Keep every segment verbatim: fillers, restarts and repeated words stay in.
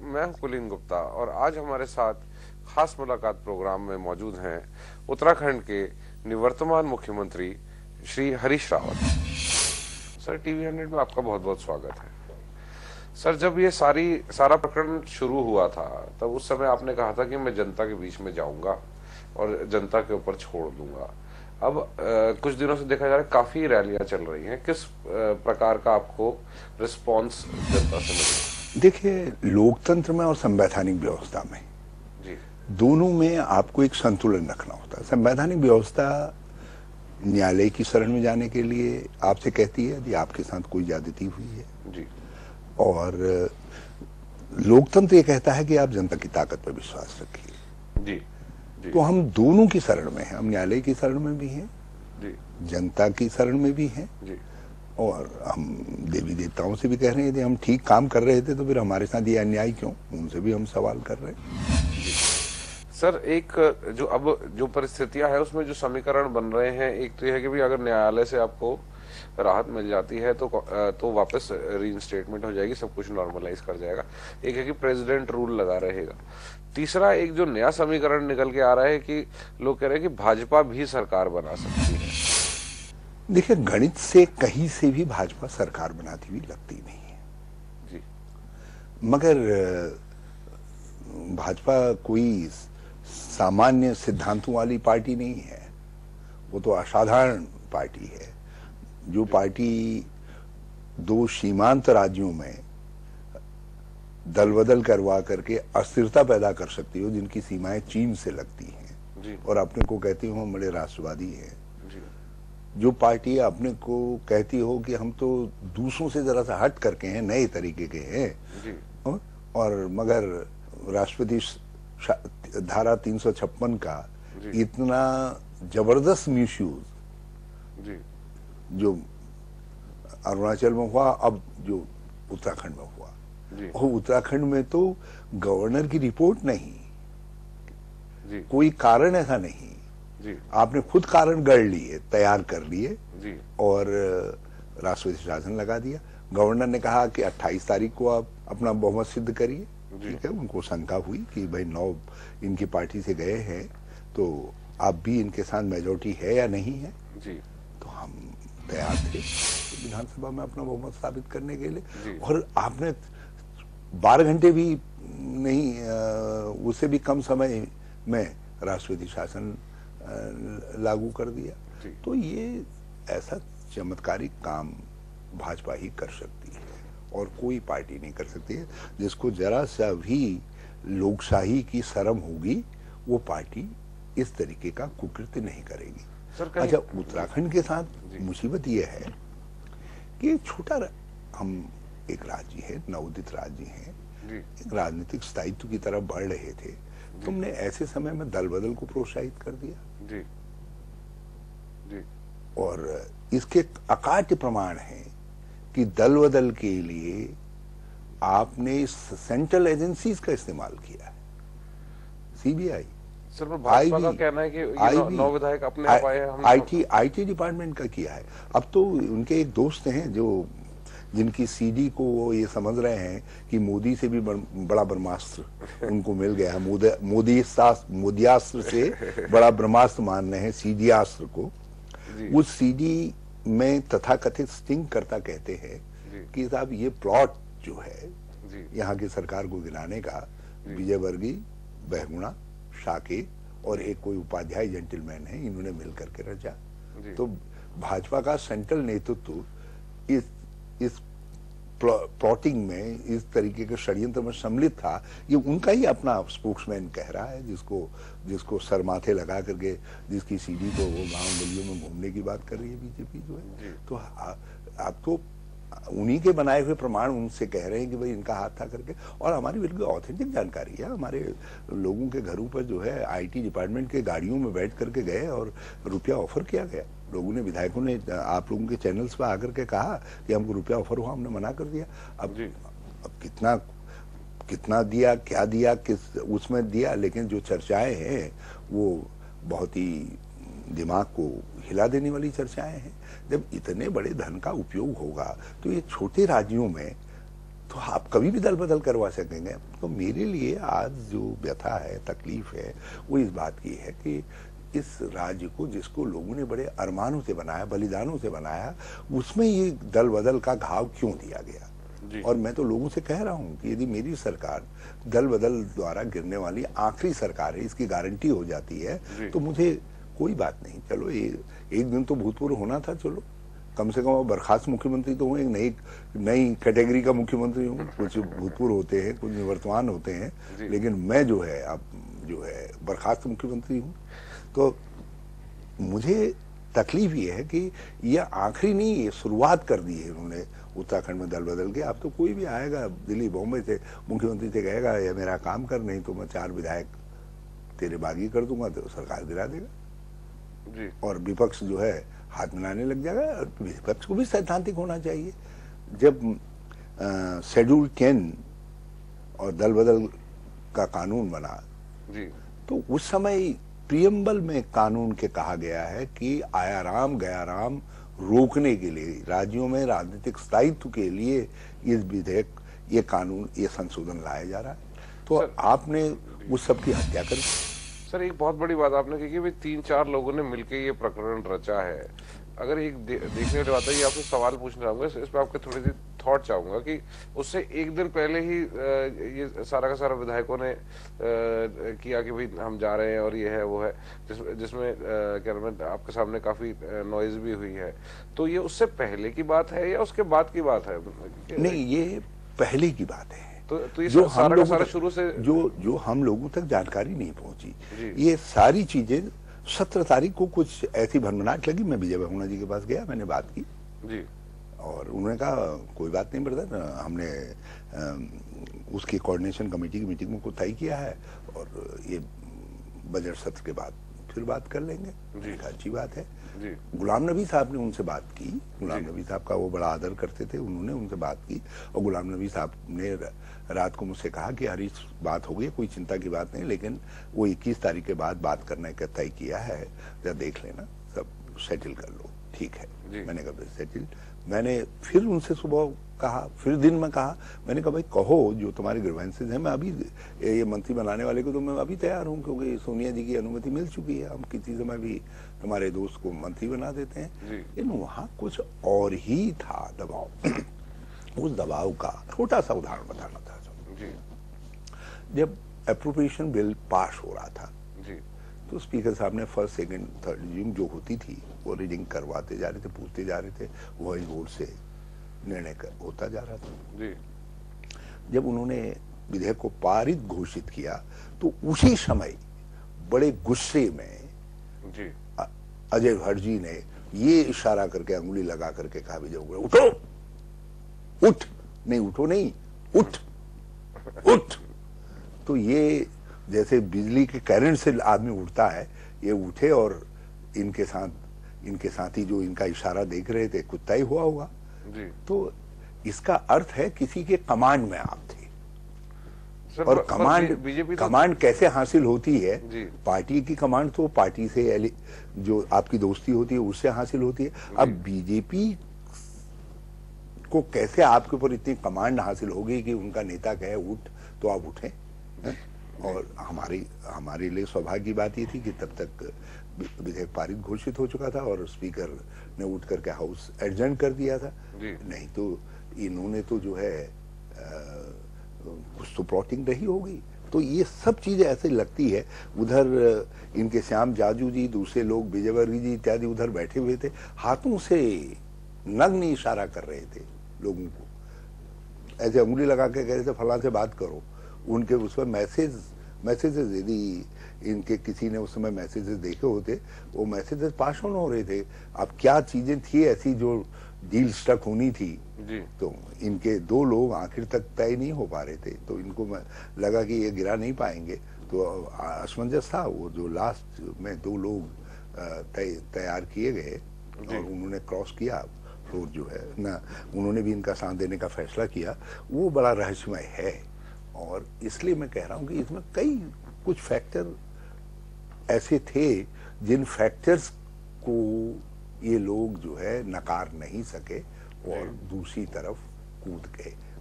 मैं हूं कुलीन गुप्ता और आज हमारे साथ खास मुलाकात प्रोग्राम में मौजूद हैं उत्तराखंड के निवर्तमान मुख्यमंत्री Shri Harish Rawat. Sir, TV hundred में आपका बहुत बहुत स्वागत है। सर, जब ये सारी सारा प्रकरण शुरू हुआ था तब उस समय आपने कहा था कि मैं जनता के बीच में जाऊंगा और जनता के ऊपर छोड़ दूंगा। अब आ, कुछ दिनों से देखा जा रहा है काफी रैलियां चल रही हैं। किस आ, प्रकार का आपको रिस्पांस जनता से मिला? देखिए, लोकतंत्र में और संवैधानिक व्यवस्था में जी दोनों में आपको एक संतुलन रखना होता है। संवैधानिक व्यवस्था न्यायालय की शरण में जाने के लिए आपसे कहती है यदि आपके साथ कोई ज्यादती हुई है, जी और लोकतंत्र ये कहता है कि आप जनता की ताकत पर विश्वास रखिए। जी जी तो हम दोनों की शरण में हैं। हम न्यायालय की शरण में भी हैं, जी जनता की शरण में भी हैं, जी और हम देवी देवताओं से भी कह रहे हैं यदि हम ठीक काम कर रहे थे तो फिर हमारे साथ ये अन्याय क्यों, उनसे भी हम सवाल कर रहे हैं। सर, एक जो अब जो परिस्थितियां है उसमें जो समीकरण बन रहे हैं, एक तो यह है कि भी अगर न्यायालय से आपको राहत मिल जाती है तो तो वापस रीइंस्टेटमेंट हो जाएगी, सब कुछ नॉर्मलाइज कर जाएगा। एक है कि प्रेसिडेंट रूल लगा रहेगा। तीसरा एक जो नया समीकरण निकल के आ रहा है कि लोग कह रहे हैं कि भाजपा भी सरकार बना सकती है। देखिए, गणित से कहीं से भी भाजपा सरकार बनाती हुई लगती नहीं है जी मगर भाजपा कोई सामान्य सिद्धांतों वाली पार्टी नहीं है। वो तो असाधारण पार्टी है। जो पार्टी दो सीमांत राज्यों में दल बदल करवा करके अस्थिरता पैदा कर सकती हो, जिनकी सीमाएं चीन से लगती हैं जी और अपने को कहती हो हम बड़े राष्ट्रवादी हैं। जी जो पार्टी अपने को कहती हो कि हम तो दूसरों से जरा सा हट करके हैं, नए तरीके के हैं, जी और मगर राष्ट्रपति धारा तीन सौ छप्पन का इतना जबरदस्त मिसयूज जी जो अरुणाचल में हुआ, अब जो उत्तराखंड में हुआ, जी और उत्तराखंड में तो गवर्नर की रिपोर्ट नहीं, जी कोई कारण ऐसा नहीं, जी आपने खुद कारण गढ़ लिए, तैयार कर लिए जी और राष्ट्रपति शासन लगा दिया। गवर्नर ने कहा कि अट्ठाईस तारीख को आप अपना बहुमत सिद्ध करिए। ठीक है, उनको शंका हुई कि भाई नौ इनकी पार्टी से गए हैं तो आप भी इनके साथ मेजोरिटी है या नहीं है। जी तो हम तैयार थे विधानसभा में अपना बहुमत साबित करने के लिए, जी और आपने बारह घंटे भी नहीं, उससे भी कम समय में राष्ट्रपति शासन लागू कर दिया। जी। तो ये ऐसा चमत्कारिक काम भाजपा ही कर सकती है और कोई पार्टी नहीं कर सकती है। जिसको जरा सा भी लोकशाही की शर्म होगी वो पार्टी इस तरीके का कुकृत्य नहीं करेगी। अच्छा, उत्तराखंड के साथ मुसीबत ये है कि छोटा हम एक राज्य है, नवोदित राज्य है, एक राजनीतिक स्थायित्व की तरफ बढ़ रहे थे, तुमने ऐसे समय में दल बदल को प्रोत्साहित कर दिया। जी जी और इसके अकाट्य प्रमाण है कि दल बदल के लिए आपने सेंट्रल एजेंसीज का इस्तेमाल किया है। सीबीआई, सर, भाजपा का कहना है कि ये नौ विधायक अपने आप आए हैं। आईटी आईटी डिपार्टमेंट का किया है। अब तो उनके एक दोस्त हैं जो जिनकी सीडी को वो ये समझ रहे हैं कि मोदी से भी बड़ा ब्रह्मास्त्र उनको मिल गया है। मोदी मोदी मोदियास्त्र से बड़ा ब्रह्मास्त्र मान रहे हैं सीडी अस्त्र को। उस सीडी में तथाकथित स्टिंग करता कहते हैं कि साहब ये प्लॉट जो है यहाँ की सरकार को गिराने का विजयवर्गीय, बहुगुणा, साकेत और एक कोई उपाध्याय जेंटलमैन है, इन्होंने मिलकर के रचा। तो भाजपा का सेंट्रल नेतृत्व इस इस प्लॉटिंग में, इस तरीके के षड्यंत्र में सम्मिलित था। ये उनका ही अपना स्पोक्समैन कह रहा है, जिसको जिसको सर माथे लगा करके जिसकी सीडी को वो गांव गलियों में घूमने की बात कर रही है बीजेपी जो है। तो आप तो उन्हीं के बनाए हुए प्रमाण उनसे कह रहे हैं कि भाई इनका हाथ था करके, और हमारी बिल्कुल ऑथेंटिक जानकारी है। हमारे लोगों के घरों पर जो है आईटी डिपार्टमेंट के गाड़ियों में बैठ करके गए और रुपया ऑफर किया गया। लोगों ने, विधायकों ने आप लोगों के चैनल्स पर आकर के कहा कि हमको रुपया ऑफर हुआ, हमने मना कर दिया। अब अब कितना कितना दिया, क्या दिया, किस उसमें दिया, लेकिन जो चर्चाएं हैं वो बहुत ही दिमाग को हिला देने वाली चर्चाएं हैं। जब इतने बड़े धन का उपयोग होगा तो ये छोटे राज्यों में तो आप कभी भी दल बदल करवा सकेंगे। तो मेरे लिए आज जो व्यथा है, तकलीफ है, वो इस बात की है कि इस राज्य को, जिसको लोगों ने बड़े अरमानों से बनाया, बलिदानों से बनाया, उसमें ये दल बदल का घाव क्यों दिया गया। और मैं तो लोगों से कह रहा हूं कि यदि मेरी सरकार दल बदल द्वारा गिरने वाली आखिरी सरकार है, इसकी गारंटी हो जाती है, तो मुझे कोई बात नहीं। चलो एक, एक दिन तो भूतपूर्व होना था, चलो कम से कम बर्खास्त मुख्यमंत्री तो हूँ, एक नई नई कैटेगरी का मुख्यमंत्री हूँ। कुछ भूतपूर्व होते हैं, कुछ निवर्तमान होते हैं, लेकिन मैं जो है अब जो है बर्खास्त मुख्यमंत्री हूँ। तो मुझे तकलीफ ये है कि यह आखिरी नहीं, ये शुरुआत कर दी है उन्होंने उत्तराखंड में दल बदल के। अब तो कोई भी आएगा दिल्ली बॉम्बे से, मुख्यमंत्री से कहेगा ये मेरा काम कर, नहीं तो मैं चार विधायक तेरे बागी कर दूंगा, तो सरकार गिरा देगा जी। और विपक्ष जो है हाथ मिलाने लग जाएगा। विपक्ष को भी सैद्धांतिक होना चाहिए। जब शेड्यूल टेन और दल बदल का कानून बना जी, तो उस समय प्रियम्बल में कानून के कहा गया है कि आयाराम गयाराम रोकने के लिए, राज्यों में राजनीतिक स्थायित्व के लिए इस विधेयक, ये कानून, ये संशोधन लाया जा रहा है। तो आपने उस सब की हत्या कर दी। सर एक बहुत बड़ी बात आपने कही कि भाई तीन चार लोगों ने मिलकर ये प्रकरण रचा है। अगर एक दे, देखने वाली बात है, ये आपसे सवाल पूछना चाहूंगा, इस पर आपके थोड़ी सी थॉट चाहूंगा कि उससे एक दिन पहले ही ये सारा का सारा विधायकों ने किया कि भाई हम जा रहे हैं और ये है वो है, जिस, जिसमें क्या नाम है, आपके सामने काफी नॉइज भी हुई है। तो ये उससे पहले की बात है या उसके बाद की बात है? नहीं, ये पहले की बात है। तो, तो ये जो सारा का सारा शुरू से जो जो हम लोगों तक जानकारी नहीं पहुंची, ये सारी चीजें सत्रह तारीख को कुछ ऐसी भनभनाट लगी। मैं विजय बहुगुणा जी के पास गया, मैंने बात की जी, और उन्होंने कहा कोई बात नहीं ब्रदर, हमने आ, उसकी कोऑर्डिनेशन कमेटी की मीटिंग में को तय किया है और ये बजट सत्र के बाद फिर बात कर लेंगे। जी, अच्छी बात है जी। गुलाम नबी साहब ने उनसे बात की, गुलाम नबी साहब का वो बड़ा आदर करते थे, उन्होंने उनसे बात की और गुलाम नबी साहब ने रात को मुझसे कहा कि हरी बात हो गई, कोई चिंता की बात नहीं, लेकिन वो इक्कीस तारीख के बाद बात करने का तय किया है, जरा देख लेना, सब सेटल कर लो। ठीक है, मैंने कहा सेटल। मैंने फिर उनसे सुबह कहा, फिर दिन में कहा, मैंने कहा भाई कहो जो तुम्हारी ग्रीवेंसेस हैं, मैं अभी ये मंत्री बनाने वाले को तो मैं अभी तैयार हूँ, क्योंकि सोनिया जी की अनुमति मिल चुकी है, हम किसी समय भी तुम्हारे दोस्त को मंत्री बना देते हैं। लेकिन वहाँ कुछ और ही था दबाव। उस दबाव का छोटा सा उदाहरण बताना था। जब अप्रोप्रिएशन बिल पास हो रहा था जी, तो स्पीकर साहब ने फर्स्ट सेकंड थर्ड रीडिंग जो होती थी वो रीडिंग करवाते जा रहे थे, पूछते जा रहे थे, वॉइस वोट से निर्णय होता जा रहा था जी। जब उन्होंने विधेयक को पारित घोषित किया तो उसी समय बड़े गुस्से में जी अजय भट्ट जी ने ये इशारा करके, अंगुली लगा करके कहा, विजय उठो, उठ, नहीं उठो नहीं, उठ उठ। तो ये जैसे बिजली के करंट से आदमी उठता है, ये उठे और इनके साथ इनके साथी जो इनका इशारा देख रहे थे, कुछ तय हुआ होगा जी। तो इसका अर्थ है किसी के कमांड में आप थे। सर, और कमांड बीजेपी कमांड तो... कैसे हासिल होती है जी। पार्टी की कमांड तो पार्टी से, जो आपकी दोस्ती होती है उससे हासिल होती है। अब बीजेपी को कैसे आपके ऊपर इतनी कमांड हासिल होगी कि उनका नेता कहे उठ तो आप उठे। और हमारी हमारे लिए सौभाग्य की बात ये थी कि तब तक विधेयक पारित घोषित हो चुका था और स्पीकर ने उठ करके हाउस एडजर्न कर दिया था। नहीं तो इन्होंने तो जो है कुछ तो प्लॉटिंग रही होगी। तो ये सब चीजें ऐसे लगती है। उधर इनके श्याम जाजू जी, दूसरे लोग विजयवर्गीय जी इत्यादि उधर बैठे हुए थे, हाथों से नग्न इशारा कर रहे थे लोगों को, ऐसे उंगली लगा के कह रहे थे फलां से बात करो। उनके उस पर मैसेज मैसेजेस यदि इनके किसी ने उस समय मैसेजेस देखे होते, वो मैसेजेस पास ऑन हो रहे थे। अब क्या चीजें थी ऐसी जो डील स्टक होनी थी जी। तो इनके दो लोग आखिर तक तय नहीं हो पा रहे थे, तो इनको लगा कि ये गिरा नहीं पाएंगे, तो असमंजस था। वो जो लास्ट में दो लोग तय तैयार किए गए और उन्होंने क्रॉस किया फ्लोर जो है ना, उन्होंने भी इनका साथ देने का फैसला किया, वो बड़ा रहस्यमय है। और इसलिए मैं कह रहा हूं कि इसमें कई कुछ फैक्टर ऐसे थे जिन फैक्टर्स को ये लोग जो है नकार नहीं सके और दूसरी तरफ कूद गए।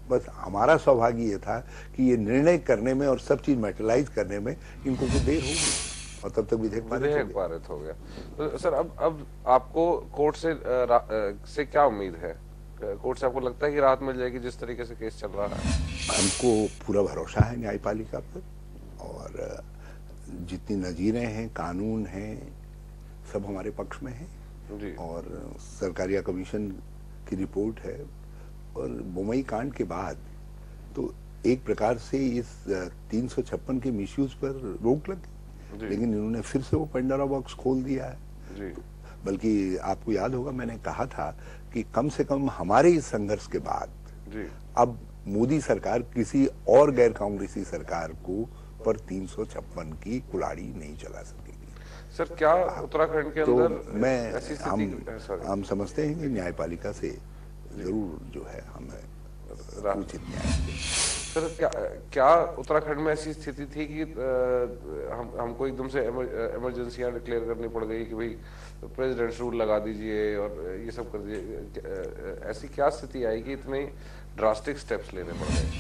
बस हमारा सौभाग्य ये था कि ये निर्णय करने में और सब चीज मेटलाइज करने में इनको कुछ देर हो गई और तब तक विधेयक पारित हो विधेयक गया। पारित हो गया। तो सर अब अब आपको कोर्ट से अ, रा- अ, से क्या उम्मीद है? कोर्ट से आपको लगता है कि राहत मिल जाएगी जिस तरीके से केस चल रहा है? हमको पूरा भरोसा है न्यायपालिका पर, और जितनी नजीरें हैं, कानून हैं, सब हमारे पक्ष में है। जी और सरकारिया कमीशन की रिपोर्ट है, और बोमई कांड के बाद तो एक प्रकार से इस तीन सौ छप्पन के मिसयूज पर रोक लग जी। गई, लेकिन इन्होंने फिर से वो पेंडोरा बॉक्स खोल दिया है। जी बल्कि आपको याद होगा मैंने कहा था कि कम से कम हमारे इस संघर्ष के बाद जी अब मोदी सरकार किसी और गैर कांग्रेसी सरकार को पर तीन सौ छप्पन की कुल्हाड़ी नहीं चला सकेगी। सर, क्या उत्तराखंड के तो अंदर मैं ऐसी हम स्थिति? सॉरी, हम समझते हैं कि न्यायपालिका से जरूर जो है हमें राहत। उचित न्याय मिलेगा। सर, क्या क्या उत्तराखंड में ऐसी स्थिति थी कि अ, हम हमको एकदम से इमरजेंसियां डिक्लेयर करनी पड़ गई कि भाई प्रेसिडेंट रूल लगा दीजिए और ये सब कर दीजिए? अ, ऐसी क्या स्थिति आई कि इतने ड्रास्टिक स्टेप्स लेने पड़ गए?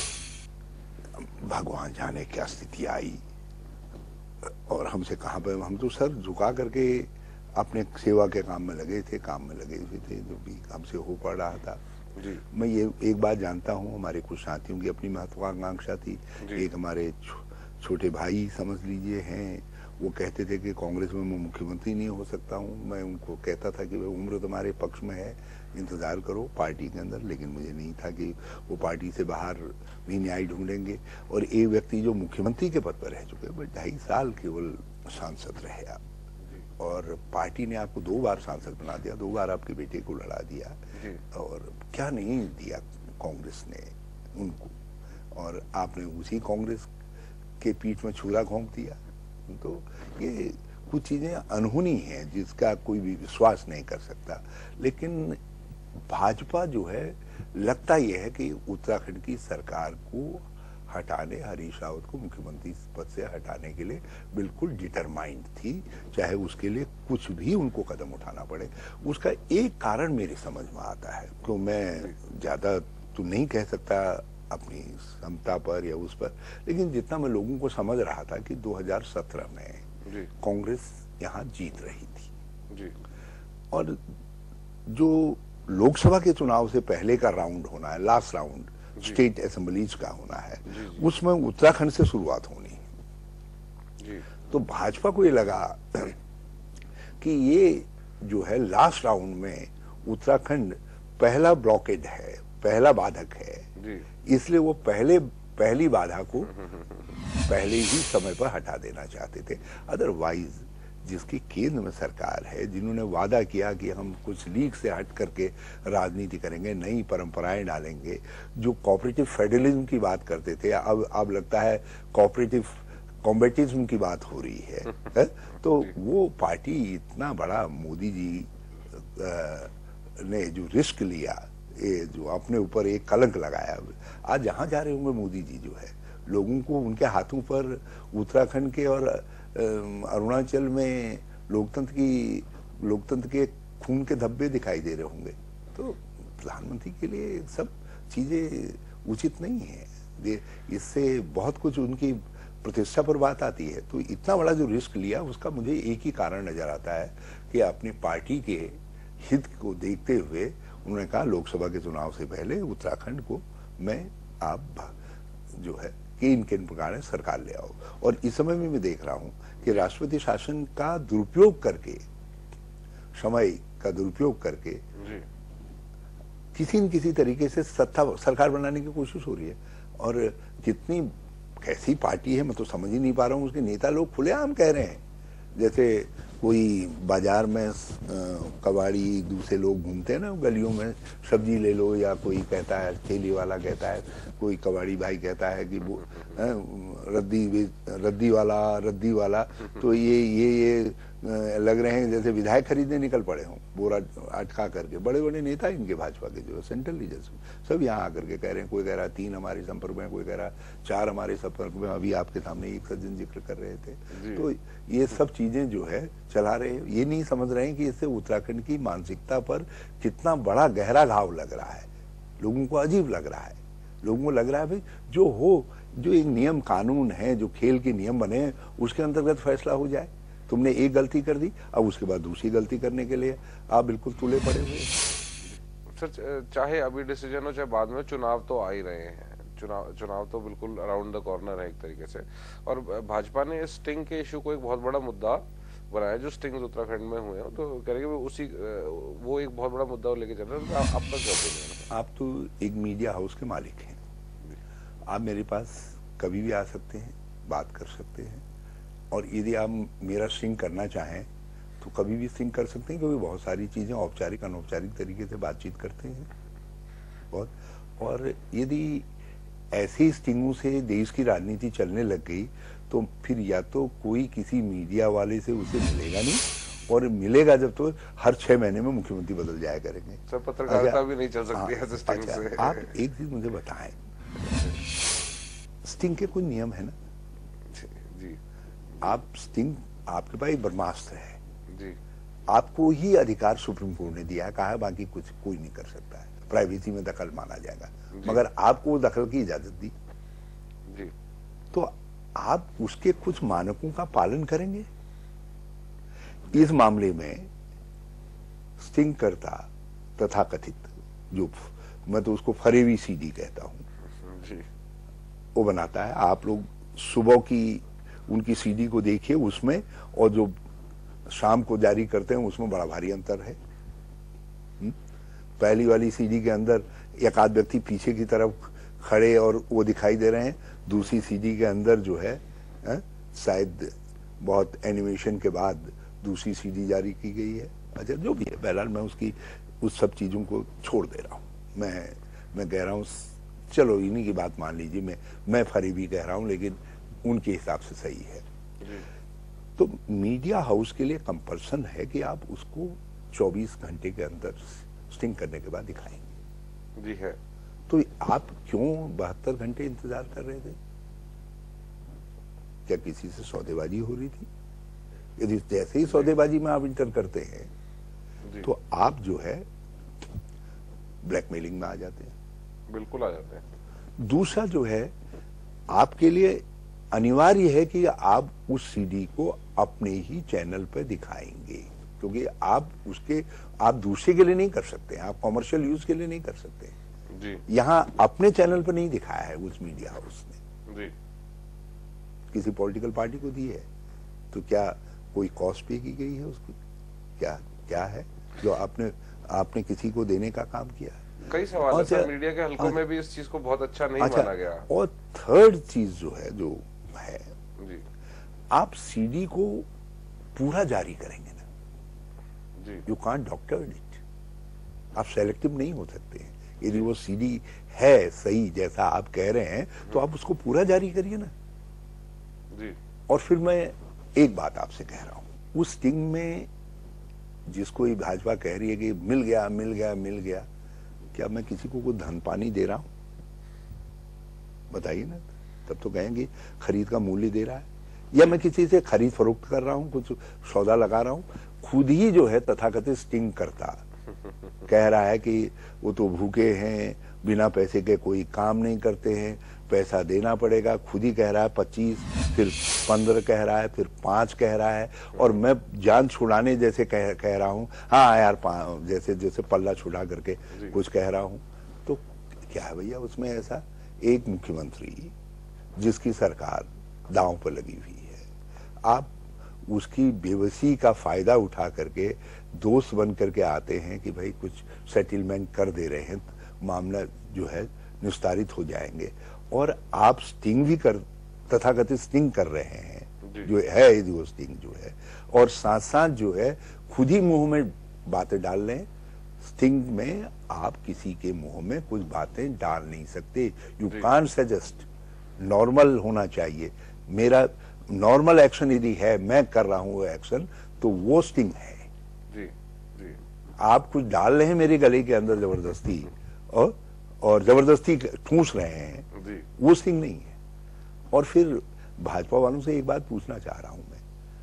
भगवान जाने क्या स्थिति आई और हमसे कहाँ पे, हम तो सर झुका करके अपने सेवा के काम में लगे थे, काम में लगे हुए थे, जो भी हमसे हो पड़ रहा था। जी मैं ये एक बात जानता हूँ, हमारे कुछ साथियों की अपनी महत्वाकांक्षा थी। जी। एक हमारे छो, छोटे भाई समझ लीजिए हैं, वो कहते थे कि कांग्रेस में मैं मुख्यमंत्री नहीं हो सकता हूँ। मैं उनको कहता था कि भाई उम्र तुम्हारे पक्ष में है, इंतजार करो पार्टी के अंदर, लेकिन मुझे नहीं था कि वो पार्टी से बाहर भी न्याय ढूंढेंगे। और एक व्यक्ति जो मुख्यमंत्री के पद पर रह चुके, बट ढाई साल केवल सांसद रहे आप, और पार्टी ने आपको दो बार सांसद बना दिया, दो बार आपके बेटे को लड़ा दिया, जी और क्या नहीं दिया कांग्रेस ने उनको, और आपने उसी कांग्रेस के पीठ में छुरा घोंप दिया। तो ये कुछ चीजें अनहोनी हैं जिसका कोई भी विश्वास नहीं कर सकता। लेकिन भाजपा जो है, लगता यह है कि उत्तराखंड की सरकार को हटाने, हरीश रावत को मुख्यमंत्री पद से हटाने के लिए बिल्कुल डिटरमाइंड थी, चाहे उसके लिए कुछ भी उनको कदम उठाना पड़े। उसका एक कारण मेरी समझ में आता है, तो मैं ज्यादा तो नहीं कह सकता अपनी क्षमता पर या उस पर, लेकिन जितना मैं लोगों को समझ रहा था कि दो हज़ार सत्रह में जी कांग्रेस यहाँ जीत रही थी, जी और जो लोकसभा के चुनाव से पहले का राउंड होना है, लास्ट राउंड स्टेट असेंबलीज का होना है, जी, जी। उसमें उत्तराखंड से शुरुआत होनी है। जी तो भाजपा को ये लगा कि ये जो है लास्ट राउंड में उत्तराखंड पहला ब्लॉकेड है, पहला बाधक है, जी इसलिए वो पहले पहली बाधा को पहले ही समय पर हटा देना चाहते थे। अदरवाइज जिसकी केंद्र में सरकार है, जिन्होंने वादा किया कि हम कुछ लीग से हट करके राजनीति करेंगे, नई परंपराएं डालेंगे, जो कोऑपरेटिव फेडरलिज्म की बात करते थे, अब अब लगता है कोऑपरेटिव कॉम्बेटिज्म की बात हो रही है, है? तो वो पार्टी इतना बड़ा मोदी जी आ, ने जो रिस्क लिया, ये जो अपने ऊपर एक कलंक लगाया, आज जहां जा रहे होंगे मोदी जी जो है, लोगों को उनके हाथों पर उत्तराखंड के और अरुणाचल में लोकतंत्र की लोकतंत्र के खून के धब्बे दिखाई दे रहे होंगे। तो प्रधानमंत्री के लिए सब चीजें उचित नहीं है, इससे बहुत कुछ उनकी प्रतिष्ठा पर बात आती है। तो इतना बड़ा जो रिस्क लिया, उसका मुझे एक ही कारण नजर आता है कि अपनी पार्टी के हित को देखते हुए उन्होंने कहा लोकसभा के चुनाव से पहले उत्तराखंड को मैं आप जो है कि इन किन प्रकार से सरकार ले आओ। और इस समय में मैं देख रहा हूं कि राष्ट्रपति शासन का दुरुपयोग करके, समय का दुरुपयोग करके जी किसी न किसी तरीके से सत्ता सरकार बनाने की कोशिश हो रही है। और कितनी कैसी पार्टी है मैं तो समझ ही नहीं पा रहा हूँ। उसके नेता लोग खुलेआम कह रहे हैं, जैसे कोई बाजार में कबाड़ी दूसरे लोग घूमते हैं ना गलियों में, सब्जी ले लो, या कोई कहता है, ठेली वाला कहता है, कोई कबाड़ी भाई कहता है कि वो रद्दी रद्दी वाला रद्दी वाला, तो ये ये ये लग रहे हैं जैसे विधायक खरीदने निकल पड़े हों बोरा अटका करके। बड़े बड़े नेता इनके भाजपा के जो सेंट्रल लीडर्स सब यहाँ आकर के कह रहे हैं, कोई कह रहा है तीन हमारे संपर्क में, कोई कह रहा है चार हमारे संपर्क में, अभी आपके सामने एक सज्जन जिक्र कर रहे थे। तो ये सब चीजें जो है चला रहे हैं, ये नहीं समझ रहे हैं कि इससे उत्तराखंड की मानसिकता पर कितना बड़ा गहरा घाव लग रहा है, लोगों को अजीब लग रहा है। लोगों को लग रहा है भाई जो हो, जो एक नियम कानून है, जो खेल के नियम बने हैं उसके अंतर्गत फैसला हो जाए। तुमने एक गलती कर दी, अब उसके बाद दूसरी गलती करने के लिए आप बिल्कुल तुले पड़े हुए। सर चाहे अभी डिसीजन हो चाहे बाद में, चुनाव तो आ ही रहे हैं, चुनाव चुनाव तो बिल्कुल अराउंड द कॉर्नर है एक तरीके से। और भाजपा ने स्टिंग के इशू को एक बहुत बड़ा मुद्दा बनाया, जो स्टिंग उत्तराखंड में हुए हैं, तो कह रहे हैं उसी वो एक बहुत बड़ा मुद्दा लेके चल रहे हैं। आप, आपका क्या ओपिनियन है? आप तो एक मीडिया हाउस के मालिक हैं, आप मेरे पास कभी भी आ सकते हैं, बात कर सकते हैं, और यदि आप मेरा स्टिंग करना चाहें तो कभी भी स्टिंग कर सकते हैं, क्योंकि बहुत सारी चीज़ें औपचारिक अनौपचारिक तरीके से बातचीत करते हैं बहुत। और यदि ऐसे स्टिंगों से देश की राजनीति चलने लग गई तो फिर या तो कोई किसी मीडिया वाले से उसे मिलेगा नहीं, और मिलेगा जब तो हर छह महीने में मुख्यमंत्री बदल जाया करेंगे। सर पत्रकारिता अच्छा, भी नहीं चल सकती है स्टिंग अच्छा, से। आप एक चीज मुझे बताएं, स्टिंग के कोई नियम है ना? जी, जी। आप स्टिंग, आपके पास एक ब्रह्मास्त्र है जी, आपको ही अधिकार सुप्रीम कोर्ट ने दिया है, कहा है बाकी कुछ कोई नहीं कर सकता है, प्राइवेसी में दखल माना जाएगा, मगर आपको दखल की इजाजत दी। जी। तो आप उसके कुछ मानकों का पालन करेंगे? इस मामले में स्टिंग करता तथाकथित, जो मैं तो उसको फरेबी सीडी कहता हूं जी, वो बनाता है। आप लोग सुबह की उनकी सीडी को देखिए, उसमें और जो शाम को जारी करते हैं उसमें बड़ा भारी अंतर है। हुँ? पहली वाली सीडी के अंदर एक आध व्यक्ति पीछे की तरफ खड़े और वो दिखाई दे रहे हैं, दूसरी सीडी के अंदर जो है, है शायद बहुत एनिमेशन के बाद दूसरी सीडी जारी की गई है। अच्छा जो भी है, बहरहाल मैं उसकी उस सब चीजों को छोड़ दे रहा हूँ। मैं मैं कह रहा हूँ चलो इन्हीं की बात मान लीजिए, मैं मैं फरेबी कह रहा हूँ लेकिन उनके हिसाब से सही है। तो मीडिया हाउस के लिए कंपल्सन है कि आप उसको चौबीस घंटे के अंदर स्टिंग करने के बाद दिखाएंगे। जी है। तो आप क्यों बहत्तर घंटे इंतजार कर रहे थे? क्या किसी से सौदेबाजी हो रही थी? यदि जैसे ही सौदेबाजी में आप इंटर करते हैं तो आप जो है ब्लैकमेलिंग में आ जाते हैं। बिल्कुल आ जाते हैं। दूसरा जो है, आपके लिए अनिवार्य है कि आप उस सीडी को अपने ही चैनल पर दिखाएंगे, क्योंकि आप उसके आप दूसरे के लिए नहीं कर सकते, आप कॉमर्शियल यूज के लिए नहीं कर सकते। जी। यहां अपने चैनल पर नहीं दिखाया है उस मीडिया हाउस ने, जी। किसी पॉलिटिकल पार्टी को दी है, तो क्या कोई कॉस्ट पे की गई है उसकी? क्या क्या है जो आपने आपने किसी को देने का काम किया है? कई सवाल है सर, मीडिया के हलकों में भी इस चीज को बहुत अच्छा नहीं अच्छा, माना गया। और थर्ड चीज जो है जो है जी, आप सीडी को पूरा जारी करेंगे ना, जी, यू कांट डॉक्टर इट, आप सेलेक्टिव नहीं हो सकते हैं। यदि वो सीडी है सही जैसा आप कह रहे हैं तो आप उसको पूरा जारी करिए ना। जी। और फिर मैं एक बात आपसे कह रहा हूं, उस स्टिंग में जिसको ये भाजपा कह रही है कि मिल गया मिल गया मिल गया, क्या मैं किसी को कोई धन पानी दे रहा हूं? बताइए ना, तब तो कहेंगे खरीद का मूल्य दे रहा है, या मैं किसी से खरीद फरोख्त कर रहा हूं, कुछ सौदा लगा रहा हूं। खुद ही जो है तथाकथित स्टिंग करता कह रहा है कि वो तो भूखे हैं, बिना पैसे के कोई काम नहीं करते हैं, पैसा देना पड़ेगा। खुद ही कह रहा है पच्चीस, फिर पंद्रह कह रहा है, फिर पांच कह रहा है, और मैं जान छुड़ाने जैसे कह कह रहा हूँ, हाँ यार जैसे जैसे पल्ला छुड़ा करके कुछ कह रहा हूँ। तो क्या है भैया उसमें ऐसा? एक मुख्यमंत्री जिसकी सरकार दांव पर लगी हुई है, आप उसकी बेबसी का फायदा उठा करके दोस्त बन करके आते हैं कि भाई कुछ सेटलमेंट कर दे रहे हैं, मामला जो है निस्तारित हो जाएंगे, और आप स्टिंग भी कर तथाकथित स्टिंग कर रहे हैं जो है, जो स्टिंग जो है, और साथ साथ जो है खुद ही मुंह में बातें डाल लें। स्टिंग में आप किसी के मुंह में कुछ बातें डाल नहीं सकते, यू कांट सजेस्ट। नॉर्मल होना चाहिए, मेरा नॉर्मल एक्शन यदि है, मैं कर रहा हूं वो एक्शन, तो वो स्टिंग है। जी, जी। आप कुछ डाल रहे हैं मेरे गले के अंदर जबरदस्ती, और और जबरदस्ती ठूस रहे हैं, जी। वो स्टिंग नहीं है। और फिर भाजपा वालों से एक बात पूछना चाह रहा हूं मैं,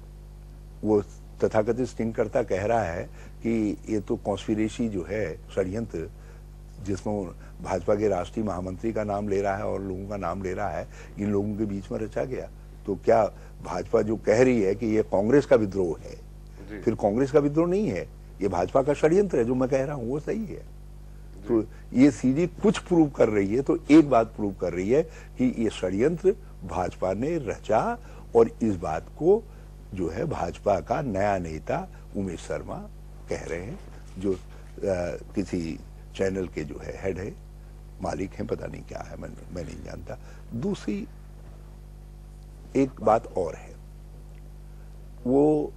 वो तथाकथित स्टिंग करता कह रहा है कि ये तो कॉन्स्पिरेसी जो है, षड्यंत्र जिसमें भाजपा के राष्ट्रीय महामंत्री का नाम ले रहा है और लोगों का नाम ले रहा है, इन लोगों के बीच में रचा गया। तो क्या भाजपा जो कह रही है कि ये कांग्रेस का विद्रोह है, फिर कांग्रेस का विद्रोह नहीं है, ये भाजपा का षड्यंत्र है। जो मैं कह रहा हूं वो सही है। तो ये सीधी कुछ प्रूव कर रही है, तो एक बात प्रूव कर रही है कि ये षड्यंत्र भाजपा ने रचा, और इस बात को जो है भाजपा का नया नेता उमेश शर्मा कह रहे हैं, जो आ, किसी चैनल के जो है हेड है, मालिक हैं, पता नहीं क्या है, मैं मैं नहीं जानता। दूसरी एक बात और है, वो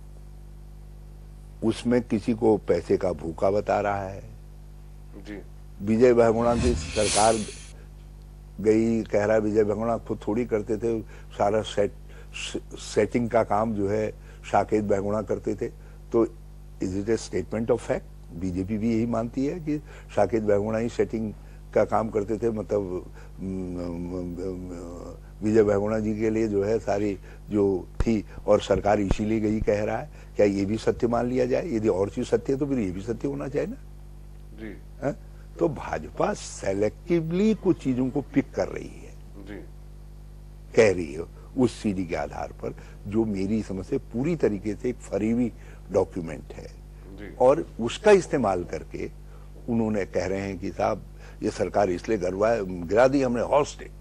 उसमें किसी को पैसे का भूखा बता रहा है जी। विजय बहुगुणा की सरकार गई, कह रहा है विजय बहुगुणा खुद थोड़ी करते थे, सारा सेट सेटिंग का काम जो है साकेत बहुगुणा करते थे। तो is it a statement of fact? BJP भी यही मानती है कि साकेत बहुगुणा ही सेटिंग का काम करते थे, मतलब विजय बहुगुणा जी के लिए जो है सारी जो थी, और सरकार इसीलिए गई कह रहा है। क्या ये भी सत्य मान लिया जाए? यदि और चीज सत्य है तो फिर ये भी सत्य होना चाहिए ना जी। है? तो भाजपा सेलेक्टिवली कुछ चीजों को पिक कर रही है जी। कह रही है उस सीडी के आधार पर, जो मेरी समझ से पूरी तरीके से एक फरीवी डॉक्यूमेंट है जी। और उसका इस्तेमाल करके उन्होंने कह रहे हैं कि साहब ये सरकार इसलिए गिरवा गिरा दी हमने, हॉर्स डे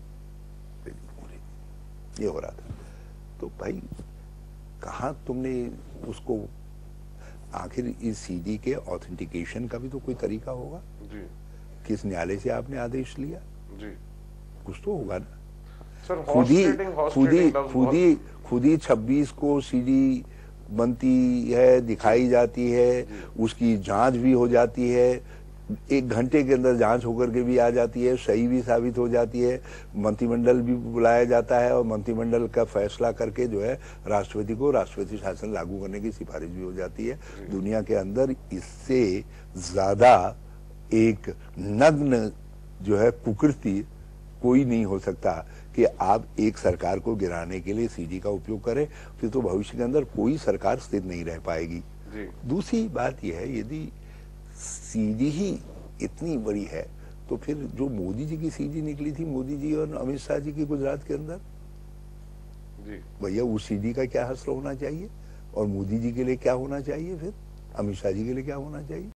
ये हो रहा था। तो भाई कहाँ तुमने उसको, आखिर इस सीडी के ऑथेंटिकेशन का भी तो कोई तरीका होगा जी। किस न्यायालय से आपने आदेश लिया जी। कुछ तो होगा ना। सर खुद ही खुद ही खुद खुद ही खुद ही छब्बीस को सीडी बनती है, दिखाई जाती है, उसकी जांच भी हो जाती है, एक घंटे के अंदर जांच होकर के भी आ जाती है, सही भी साबित हो जाती है, मंत्रिमंडल भी बुलाया जाता है और मंत्रिमंडल का फैसला करके जो है राष्ट्रपति को राष्ट्रपति शासन लागू करने की सिफारिश भी हो जाती है। दुनिया के अंदर इससे ज्यादा एक नग्न जो है कुकृति कोई नहीं हो सकता कि आप एक सरकार को गिराने के लिए सीडी का उपयोग करें, फिर तो भविष्य के अंदर कोई सरकार स्थिर नहीं रह पाएगी। जी। दूसरी बात यह है, यदि सीडी ही इतनी बड़ी है तो फिर जो मोदी जी की सीडी निकली थी, मोदी जी और अमित शाह जी की गुजरात के अंदर, जी। भैया उस सीडी का क्या हश्र होना चाहिए और मोदी जी के लिए क्या होना चाहिए, फिर अमित शाह जी के लिए क्या होना चाहिए?